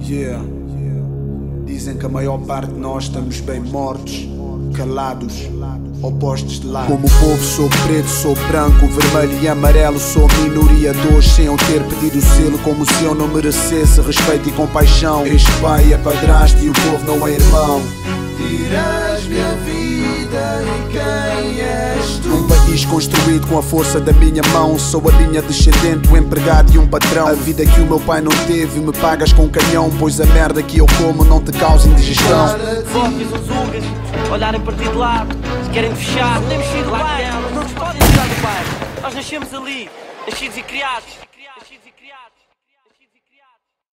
Yeah. Dizem que a maior parte de nós estamos bem mortos, calados, opostos de lado. Como povo sou preto, sou branco, vermelho e amarelo. Sou minoria de hoje sem eu ter pedido o selo. Como se eu não merecesse respeito e compaixão. Ex-pai é padrasto e o povo não é irmão. Tiras-me a vida e quem és tu? Um país construído com a força da minha mão. Sou a linha descendente, um empregado e um patrão. A vida que o meu pai não teve, me pagas com um canhão. Pois a merda que eu como não te causa indigestão. Fóqueis, os ungas, olharem para ti de lado. Se querem fechar, podemos sair do bairro. Não nos podem tirar do bairro. Nós nascemos ali, nascidos e criados.